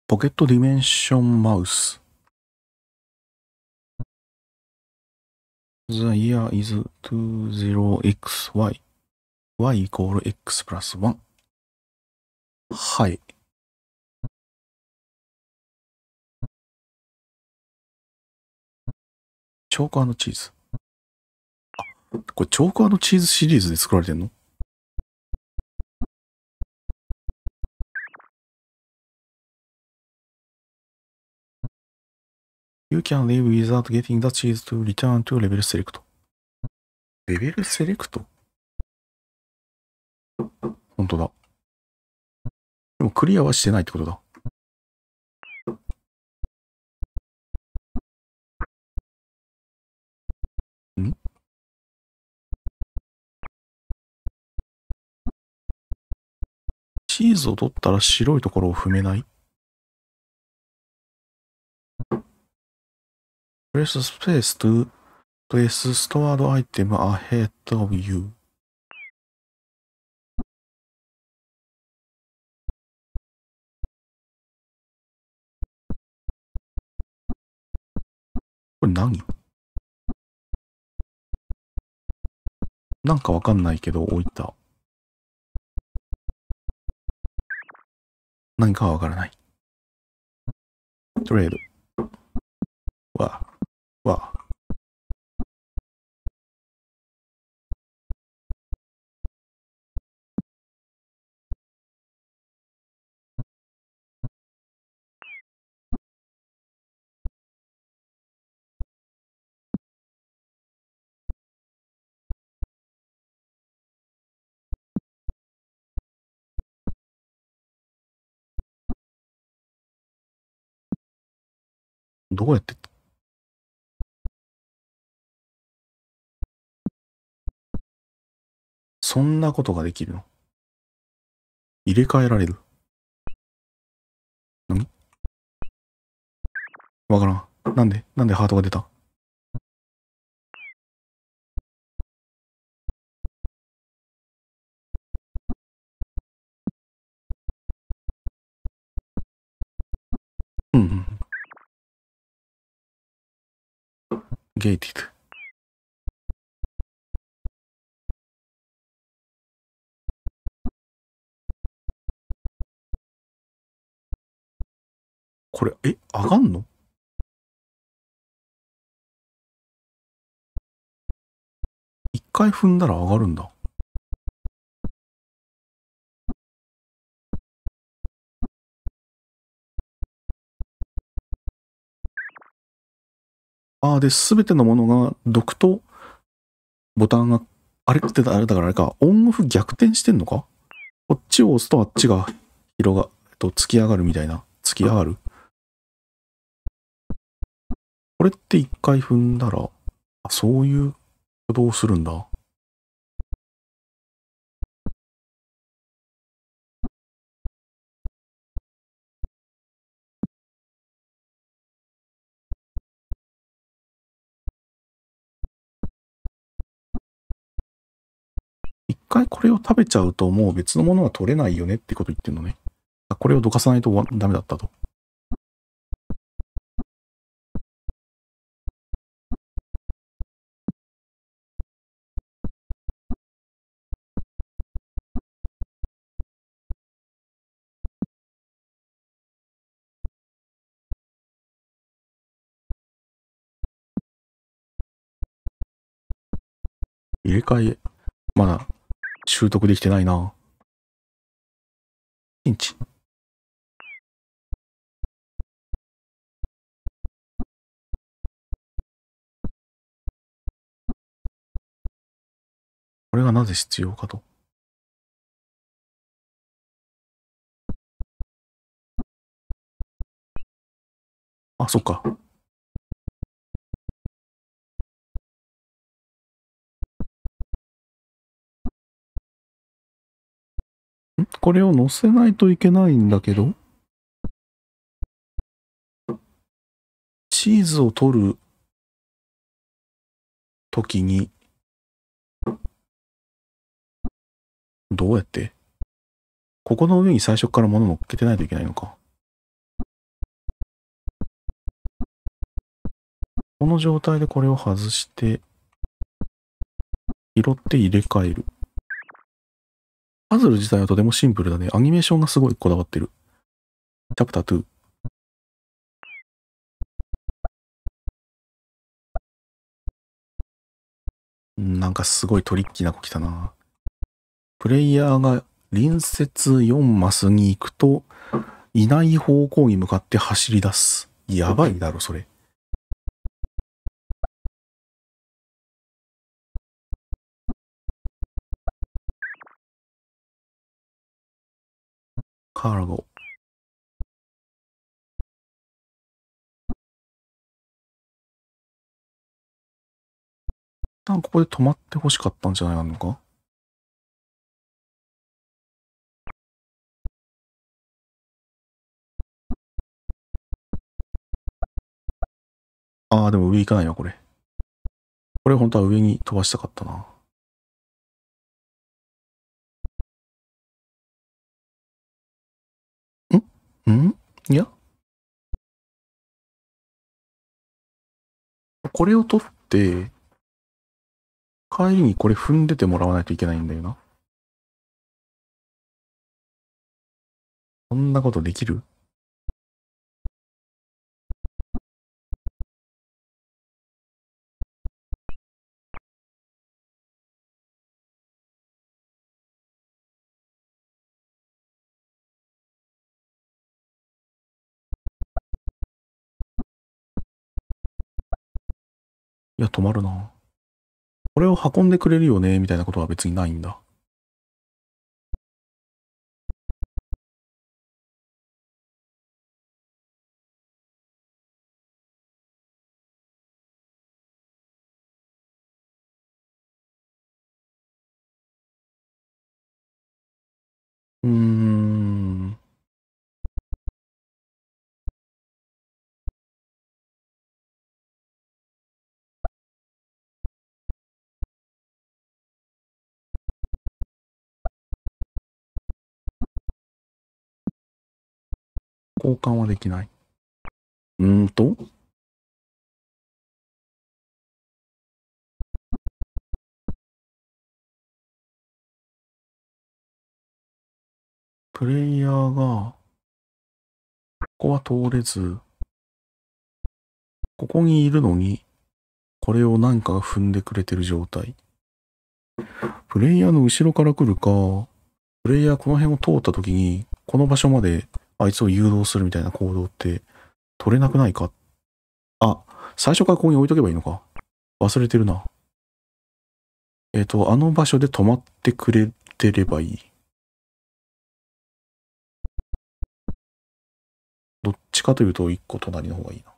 ポケットディメンションマウス。The year is 20xy. y イコール x プラス1。はい。チョーク&チーズ。これチョーク&チーズシリーズで作られてんの？You can leave without getting the cheese to return to level select. レベルセレクト？本当だ。でもクリアはしてないってことだ。ん？チーズを取ったら白いところを踏めない？ Press space to place stored item ahead of you. これ何？なんかわかんないけど置いた。何かはわからない。トレード。わ。どうやって？そんなことができるの？入れ替えられる？何？わからん。なんでハートが出た？うん。ゲイティッド。これ、上がんの？一回踏んだら上がるんだ。で、すべてのものが、毒とボタンが、あれってあれだからあれか、オンオフ逆転してんのか？こっちを押すとあっちが、突き上がるみたいな。突き上がる？これって一回踏んだら、そういう挙動をするんだ。一回これを食べちゃうともう別のものは取れないよねってこと言ってんのね。これをどかさないとダメだったと。入れ替え、まだ習得できてないな。ピンチ。これがなぜ必要かと。そっか。これを乗せないといけないんだけど、チーズを取るときに、どうやって？ここの上に最初から物乗っけてないといけないのか。 この状態でこれを外して、拾って入れ替える。パズル自体はとてもシンプルだね。アニメーションがすごいこだわってる。チャプター2。なんかすごいトリッキーな子来たな。プレイヤーが隣接4マスに行くと、いない方向に向かって走り出す。やばいだろ、それ。カーゴ。ここで止まって欲しかったんじゃないのか。ああ、でも上行かないわ、これ。これ本当は上に飛ばしたかったな。んいや。これを取って、帰りにこれ踏んでてもらわないといけないんだよな。そんなことできる？いや、止まるな。これを運んでくれるよね、みたいなことは別にないんだ。うーん。交換はできない。プレイヤーが、ここは通れず、ここにいるのに、これを何かが踏んでくれてる状態。プレイヤーの後ろから来るか、プレイヤーこの辺を通った時に、この場所まであいつを誘導するみたいな行動って取れなくないか？あ、最初からここに置いとけばいいのか。忘れてるな。あの場所で止まってくれてればいい。どっちかというと一個隣の方がいいな。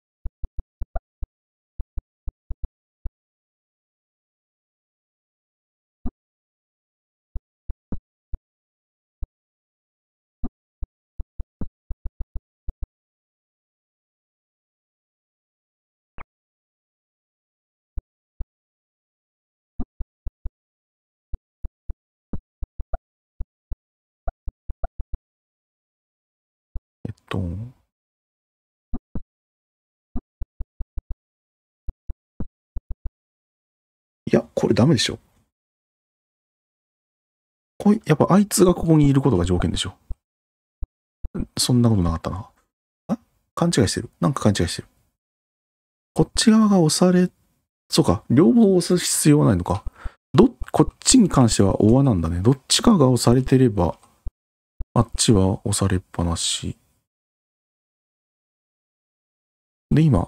えっと、いや、これダメでしょ。やっぱあいつがここにいることが条件でしょ。そんなことなかったな。勘違いしてる。なんか勘違いしてる。こっち側が押され、そうか、両方押す必要はないのか。こっちに関してはオアなんだね。どっちかが押されてれば、あっちは押されっぱなし。で、今、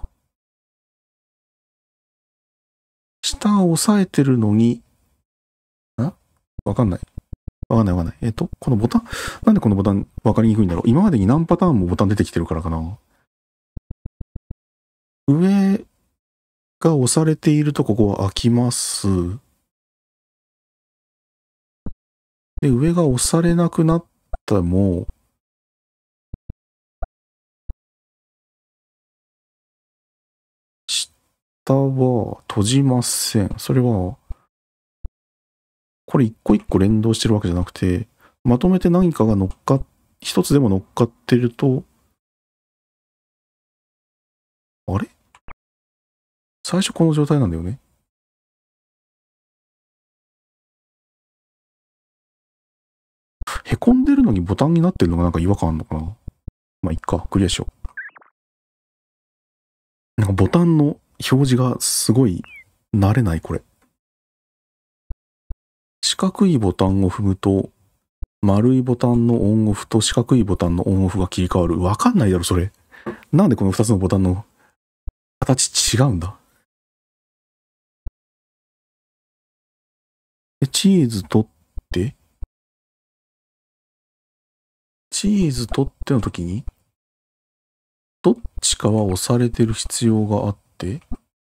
下を押さえてるのに、わかんない。わかんないわかんない。このボタン、なんでこのボタンわかりにくいんだろう。今までに何パターンもボタン出てきてるからかな。上が押されているとここは開きます。で、上が押されなくなったらもう、下は閉じません。それは、これ一個一個連動してるわけじゃなくて、まとめて何かが一つでも乗っかってると、あれ最初この状態なんだよね。へこんでるのにボタンになってるのがなんか違和感あるのかな。まあ、いっか。クリアしよう。なんかボタンの表示がすごい慣れない、これ。四角いボタンを踏むと、丸いボタンのオンオフと四角いボタンのオンオフが切り替わる。わかんないだろ、それ。なんでこの2つのボタンの形違うんだ。で、チーズ取って、チーズ取っての時に、どっちかは押されてる必要があって、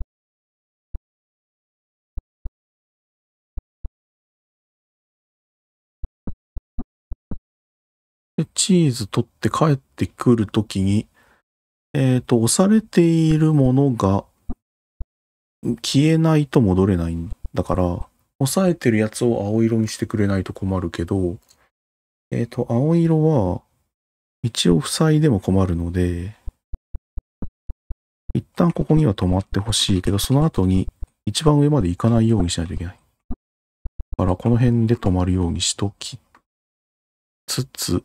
で、チーズ取って帰ってくるときに、押されているものが消えないと戻れないんだから、押さえてるやつを青色にしてくれないと困るけど、青色は一応塞いでも困るので、一旦ここには止まってほしいけど、その後に一番上まで行かないようにしないといけない。だからこの辺で止まるようにしときつつ、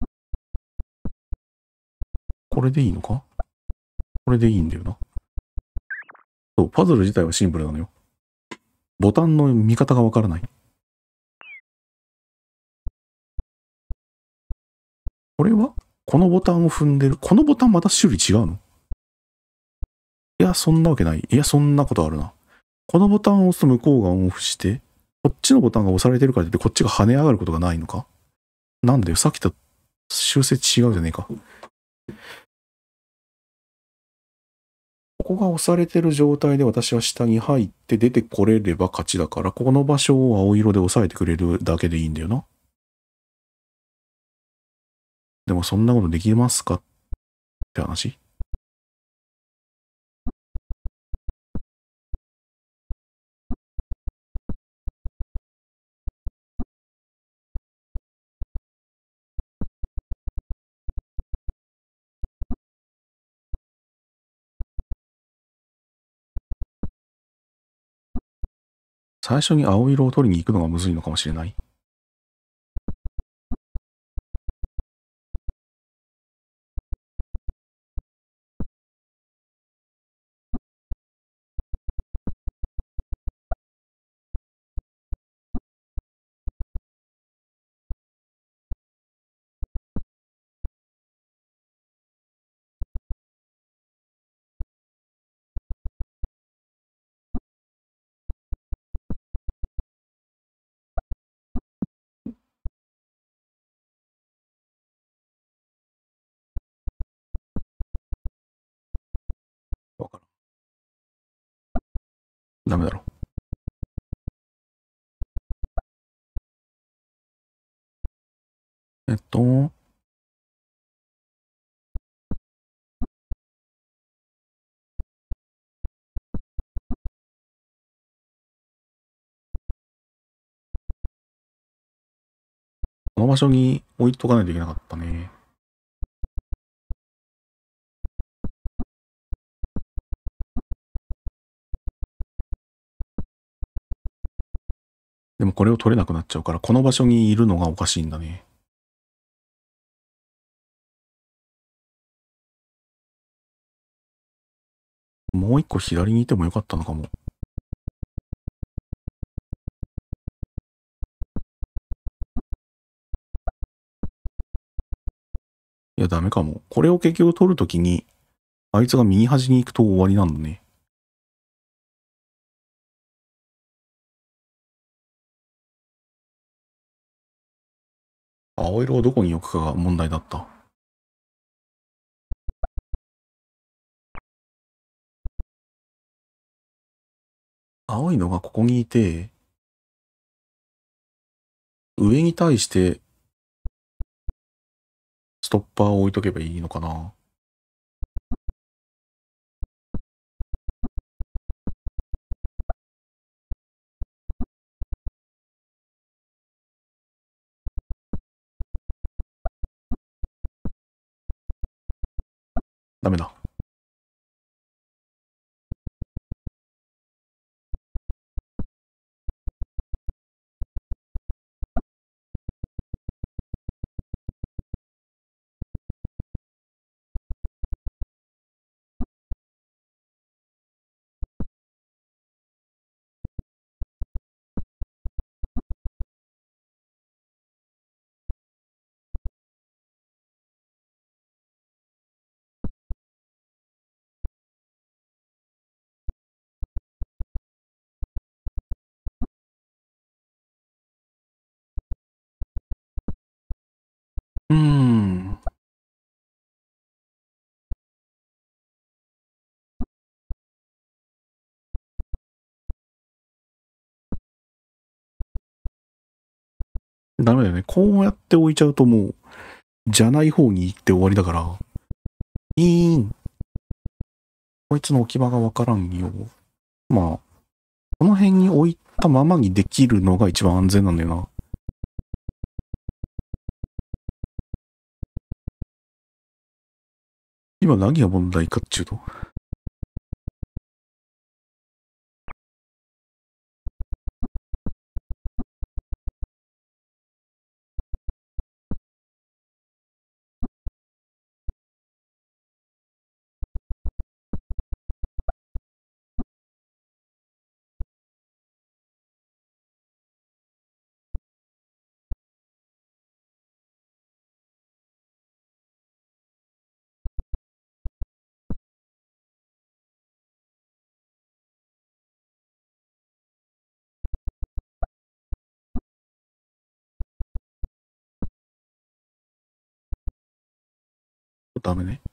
これでいいのか？これでいいんだよな。そう、パズル自体はシンプルなのよ。ボタンの見方がわからない。これはこのボタンを踏んでる。このボタンまた種類違うの？いや、そんなわけない。いや、そんなことあるな。このボタンを押すと向こうがオンオフして、こっちのボタンが押されてるからってこっちが跳ね上がることがないのか？なんだよ、さっきと修正違うじゃねえか。ここが押されてる状態で私は下に入って出てこれれば勝ちだから、この場所を青色で押さえてくれるだけでいいんだよな。でもそんなことできますかって話。最初に青色を取りに行くのがむずいのかもしれない。わからん。ダメだろ。えっと、この場所に置いとかないといけなかったね。でもこれを取れなくなっちゃうから、この場所にいるのがおかしいんだね。もう一個左にいてもよかったのかも。いや、ダメかも。これを結局取るときに、あいつが右端に行くと終わりなんだね。青色をどこに置くかが問題だった。青いのがここにいて、上に対してストッパーを置いとけばいいのかな。ダメだ。 うーん。ダメだよね。こうやって置いちゃうともう、じゃない方に行って終わりだから。こいつの置き場がわからんよ。まあ、この辺に置いたままにできるのが一番安全なんだよな。今何が問題かっちゅうと。ダメね。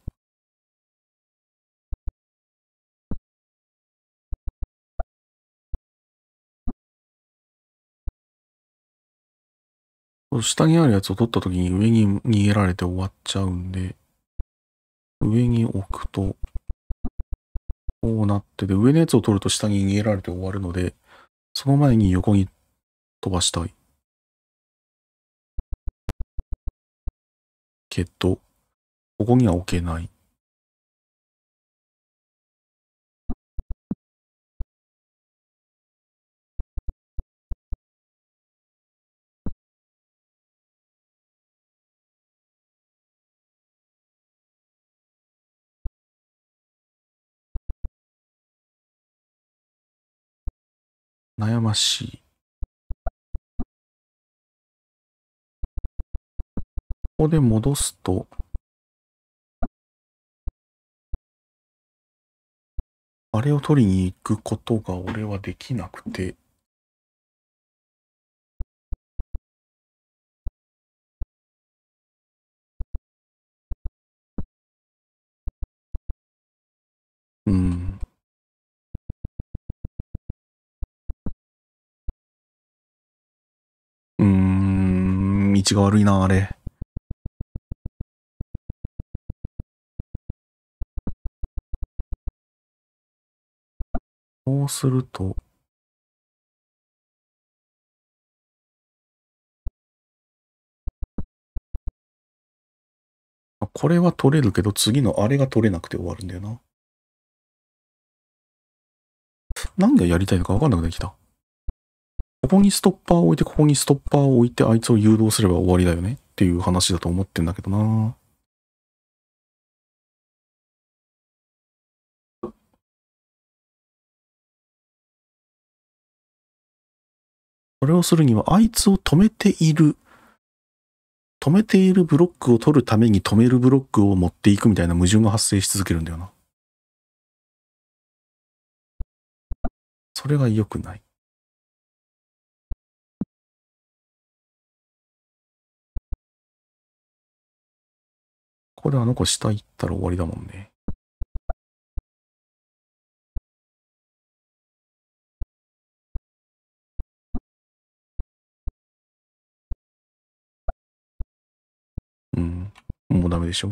下にあるやつを取った時に上に逃げられて終わっちゃうんで、上に置くと、こうなってて、上のやつを取ると下に逃げられて終わるので、その前に横に飛ばしたい。けど、ここには置けない。悩ましい。ここで戻すと、あれを取りに行くことが俺はできなくて、うん。道が悪いな、あれ。こうすると、これは取れるけど、次のあれが取れなくて終わるんだよな。何がやりたいのか分かんなくなってきた。ここにストッパーを置いて、ここにストッパーを置いて、あいつを誘導すれば終わりだよねっていう話だと思ってんだけどな。それをするには、あいつを止めているブロックを取るために止めるブロックを持っていくみたいな矛盾が発生し続けるんだよな。それが良くない。これあの子下行ったら終わりだもんね。うん。もうダメでしょ。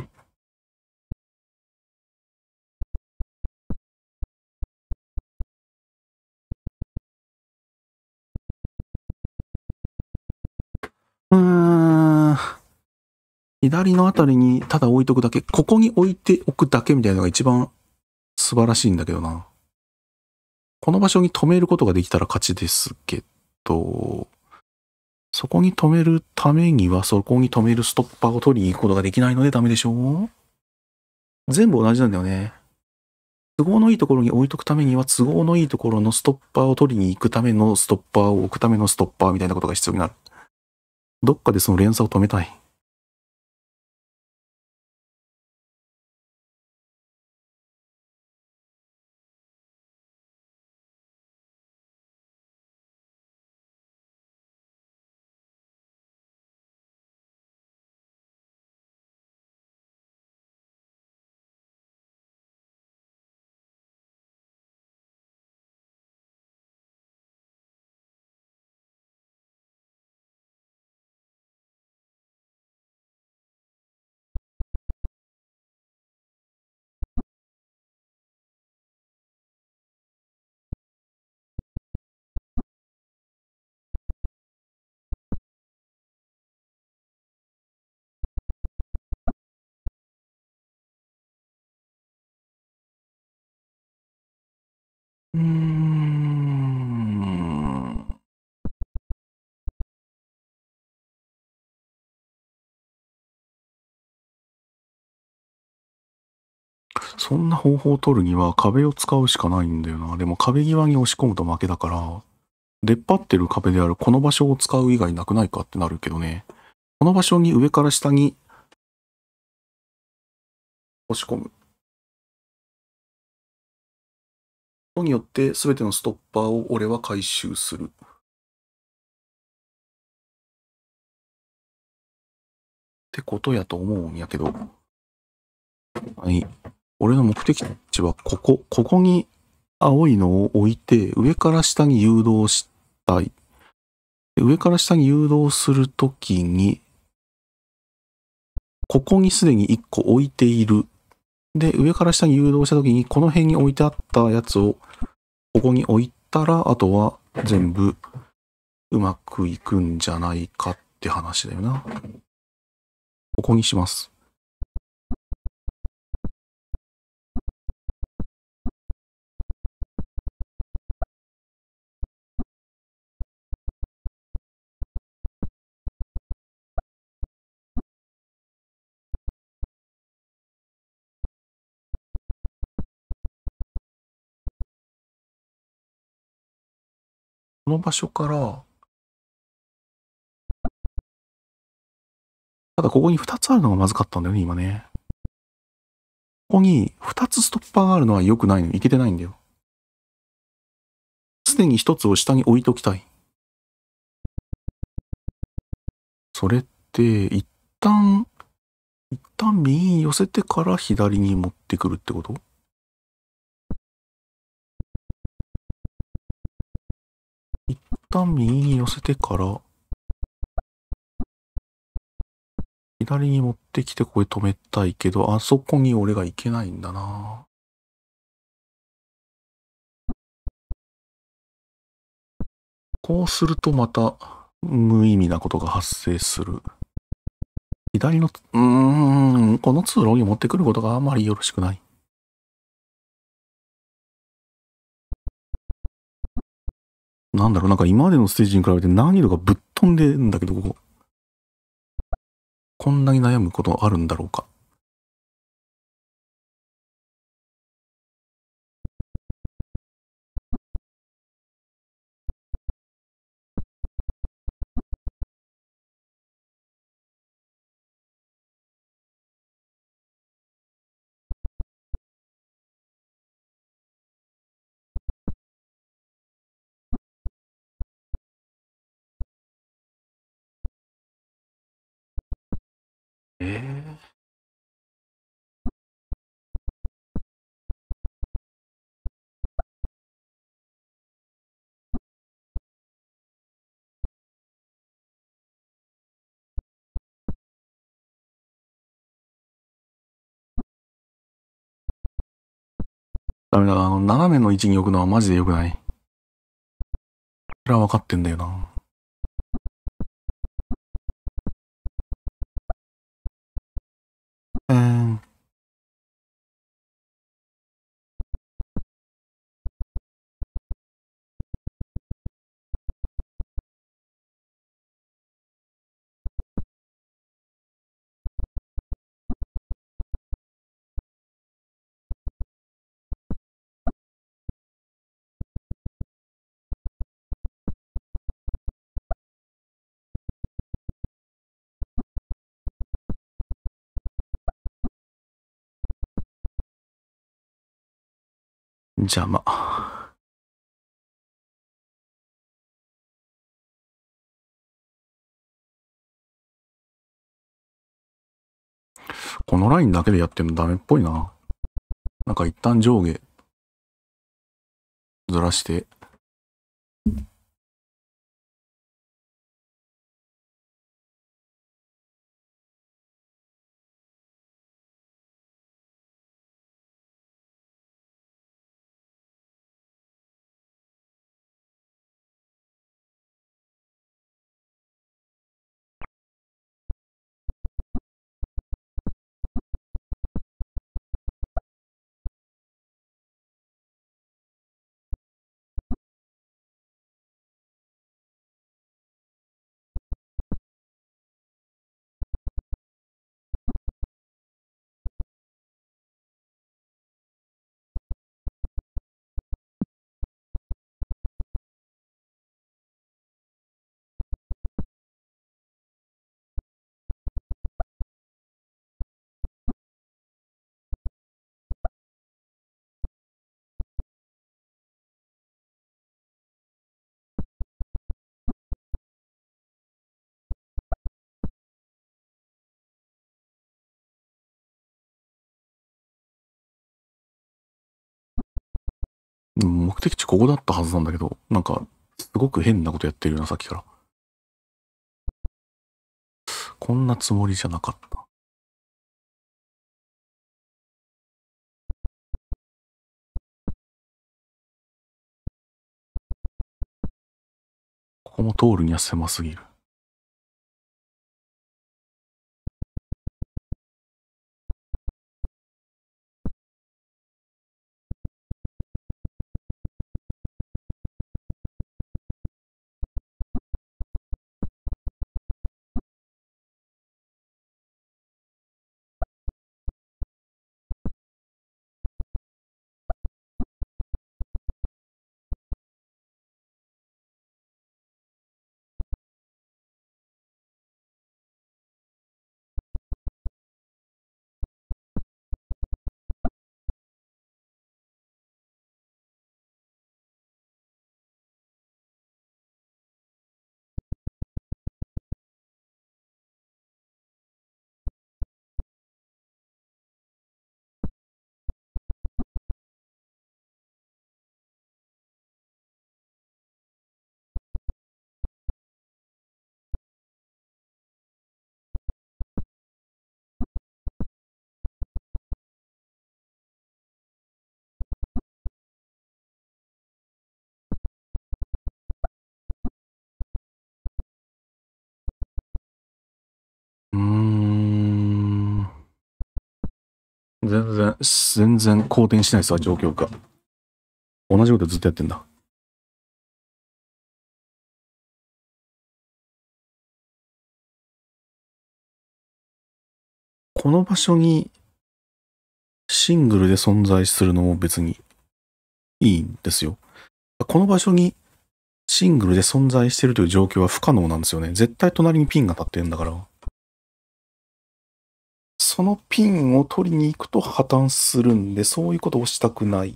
うーん。左のあたりにただ置いとくだけ。ここに置いておくだけみたいなのが一番素晴らしいんだけどな。この場所に止めることができたら勝ちですけど、そこに止めるためには、そこに止めるストッパーを取りに行くことができないのでダメでしょ。全部同じなんだよね。都合のいいところに置いとくためには、都合のいいところのストッパーを取りに行くためのストッパーを置くためのストッパーみたいなことが必要になる。どっかでその連鎖を止めたい。 うーん。そんな方法を取るには壁を使うしかないんだよな。でも壁際に押し込むと負けだから、出っ張ってる壁であるこの場所を使う以外なくないかってなるけどね。この場所に上から下に押し込むことによって全てのストッパーを俺は回収する。ってことやと思うんやけど。はい。俺の目的地はここに青いのを置いて上から下に誘導したい。上から下に誘導するときに、ここにすでに1個置いている。で、上から下に誘導したときに、この辺に置いてあったやつを、ここに置いたら、あとは全部うまくいくんじゃないかって話だよな。ここにします。この場所から、ただここに2つあるのがまずかったんだよね、今ね。ここに2つストッパーがあるのは良くないの。いけてないんだよ。すでに1つを下に置いときたい。それって、一旦右に寄せてから左に持ってくるってこと？一旦右に寄せてから、左に持ってきてこれ止めたいけど、あそこに俺が行けないんだな。こうするとまた無意味なことが発生する。左の、この通路に持ってくることがあまりよろしくない。なんだろう、なんか今までのステージに比べて難易度がぶっ飛んでんだけど、こんなに悩むことあるんだろうか。ええダメだ、斜めの位置に置くのはマジで良くない。それは分かってんだよな。ん。邪魔。このラインだけでやってもダメっぽいな。なんか一旦上下ずらして、 目的地ここだったはずなんだけど、なんか、すごく変なことやってるよな、さっきから。こんなつもりじゃなかった。ここも通るには狭すぎる。全然好転しないですわ、状況が。同じことずっとやってんだ。この場所にシングルで存在するのも別にいいんですよ。この場所にシングルで存在してるという状況は不可能なんですよね。絶対隣にピンが立ってるんだから。そのピンを取りに行くと破綻するんで、そういうことをしたくない。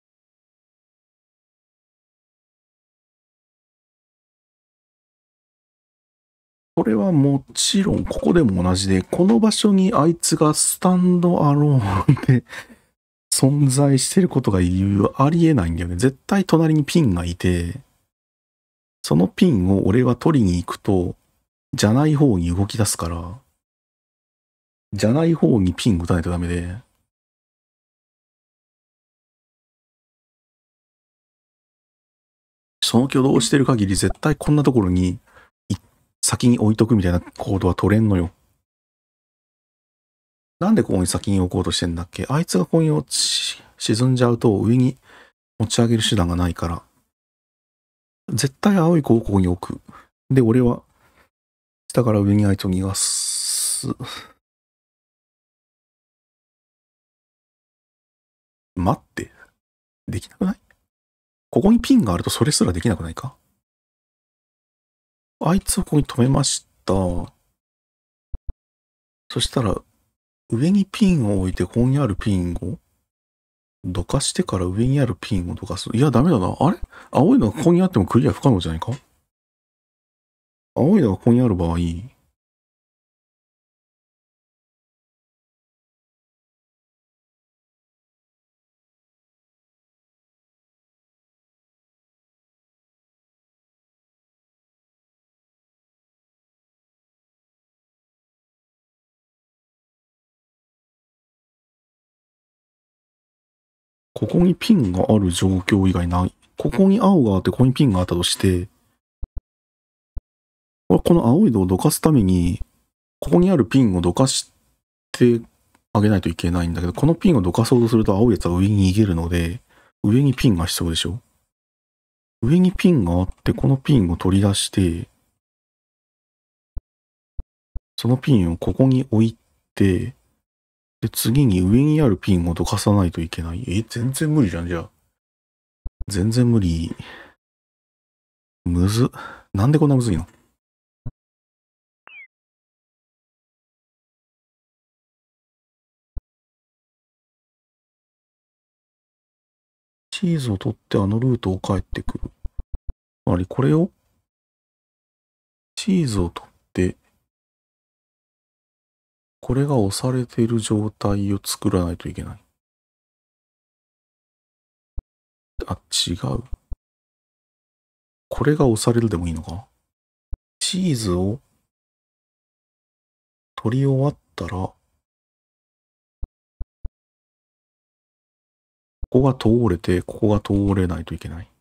これはもちろんここでも同じで、この場所にあいつがスタンドアローンで存在してることがありえないんだよね。絶対隣にピンがいて、そのピンを俺は取りに行くと、じゃない方に動き出すから、じゃない方にピン打たないとダメで、その挙動をしてる限り絶対こんなところに先に置いとくみたいな行動は取れんのよ。なんでここに先に置こうとしてんだっけ？あいつがここに沈んじゃうと上に持ち上げる手段がないから。絶対青い子をここに置く。で、俺は下から上にあいつを逃がす。待って。できなくない？ここにピンがあるとそれすらできなくないか？あいつをここに止めました。そしたら、上にピンを置いて、ここにあるピンをどかしてから上にあるピンをどかす。いや、ダメだな。あれ？青いのがここにあってもクリア不可能じゃないか？青いのがここにある場合、ここにピンがある状況以外ない。ここに青があって、ここにピンがあったとして、この青いのをどかすために、ここにあるピンをどかしてあげないといけないんだけど、このピンをどかそうとすると青いやつは上に逃げるので、上にピンが必要でしょ？上にピンがあって、このピンを取り出して、そのピンをここに置いて、で、次に上にあるピンをどかさないといけない。全然無理じゃん、じゃあ。全然無理。むず。なんでこんなむずいの？チーズを取ってあのルートを帰ってくる。つまりこれを、チーズを取って、これが押されている状態を作らないといけない。 あ、違う。これが押されるでもいいのか。チーズを取り終わったら、ここが通れて、ここが通れないといけない。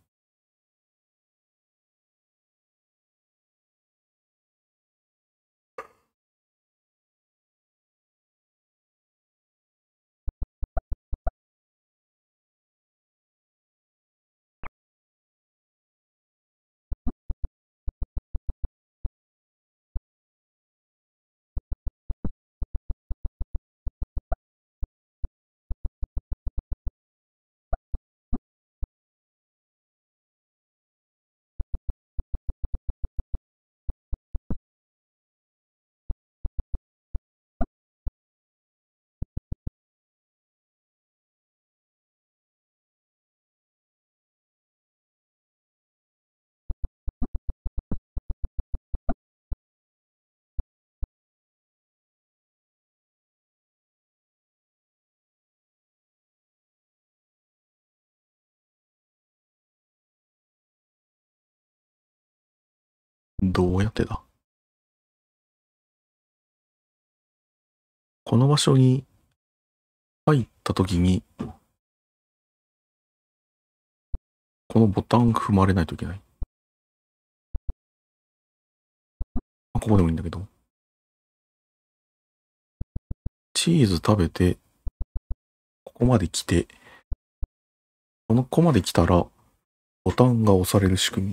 どうやってだ。この場所に入った時に、このボタン踏まれないといけない。ここでもいいんだけど。チーズ食べて、ここまで来て、ここまで来たら、ボタンが押される仕組み。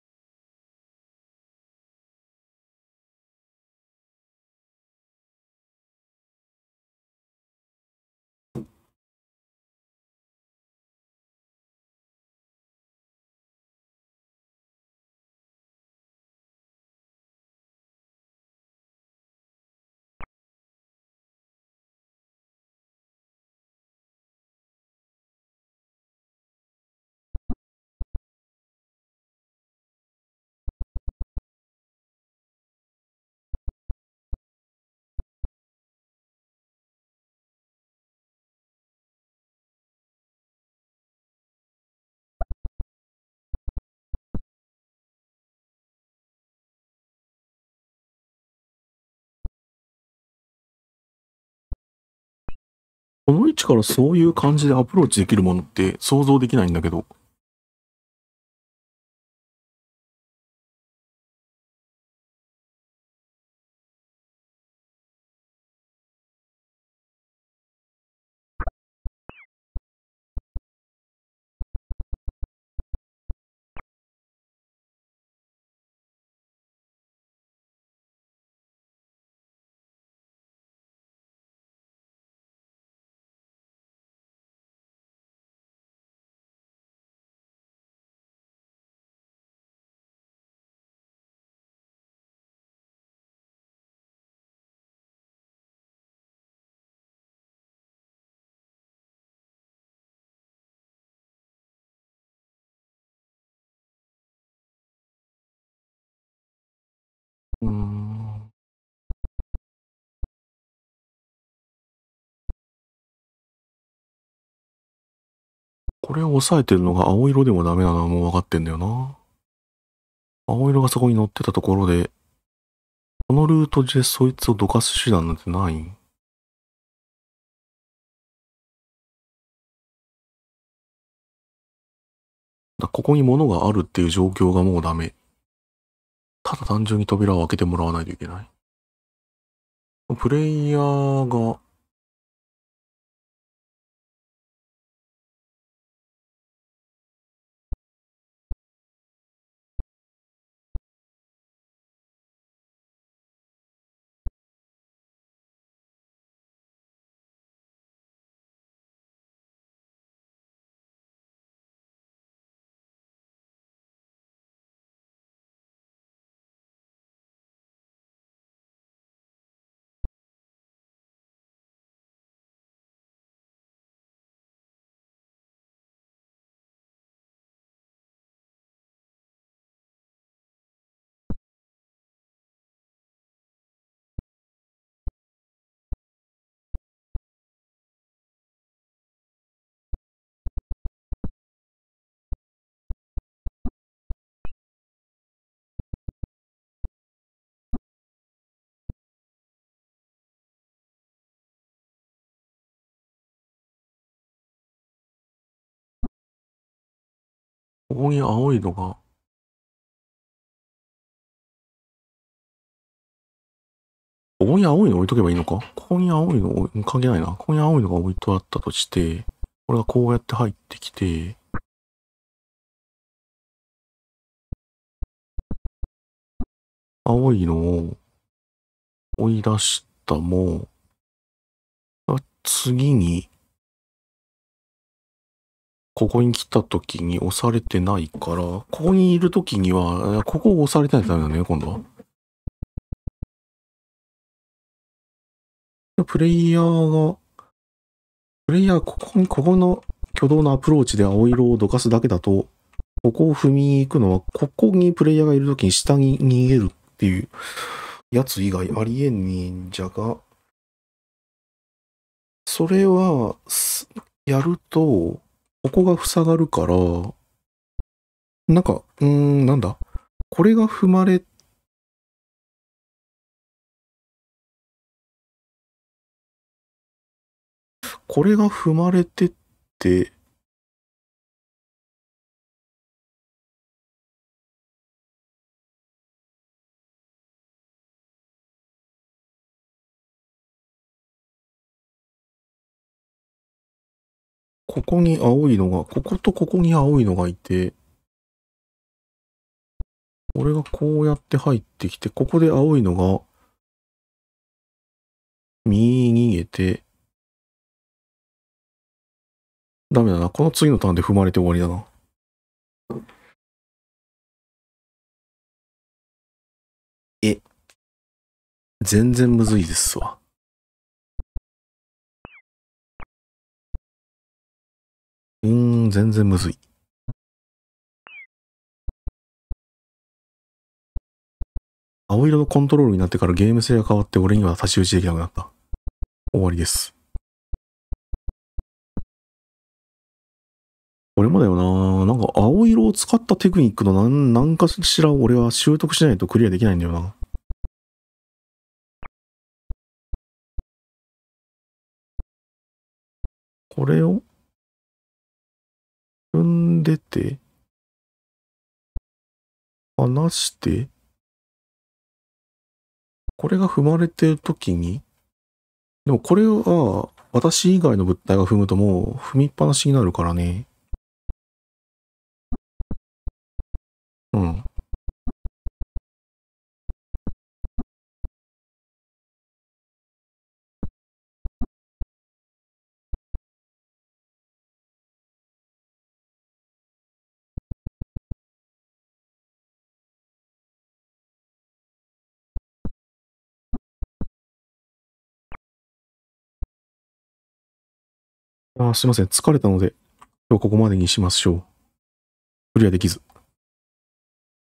この位置からそういう感じでアプローチできるものって想像できないんだけど。うーん。これを押さえてるのが青色でもダメなのはもう分かってんだよな。青色がそこに乗ってたところで、このルートでそいつをどかす手段なんてない。ここに物があるっていう状況がもうダメ。ただ単純に扉を開けてもらわないといけない。プレイヤーがここに青いのが、ここに青いの置いとけばいいのか。ここに青いの関係ないな。ここに青いのが置いとあったとして、これがこうやって入ってきて、青いのを追い出したも、次に、ここに来た時に押されてないから、ここにいる時には、ここを押されてないとダメなんだね、今度は。プレイヤーが、ここの挙動のアプローチで青色をどかすだけだと、ここを踏みに行くのは、ここにプレイヤーがいる時に下に逃げるっていうやつ以外ありえん忍者が、それは、やると、ここが塞がるから、なんか、なんだ。これが踏まれ、これが踏まれてって、ここに青いのが、こことここに青いのがいて、これがこうやって入ってきて、ここで青いのが、右に逃げて、ダメだな。この次のターンで踏まれて終わりだな。全然むずいですわ。全然むずい。青色のコントロールになってからゲーム性が変わって俺には太刀打ちできなくなった。終わりです。これもだよな。なんか青色を使ったテクニックの何かしら俺は習得しないとクリアできないんだよな。これを踏んでて、離して、これが踏まれてるときに、でもこれは私以外の物体が踏むともう踏みっぱなしになるからね。うん。すいません。疲れたので、今日ここまでにしましょう。クリアできず。